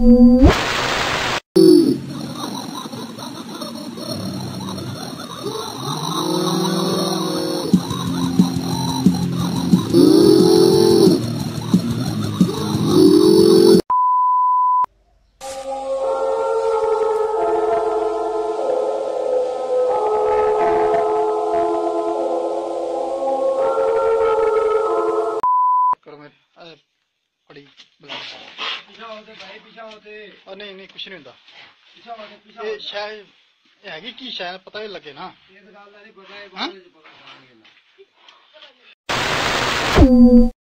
बड़ी नहीं नहीं कुछ नहीं होता शायद हैगी की शायद पता ही लगे ना।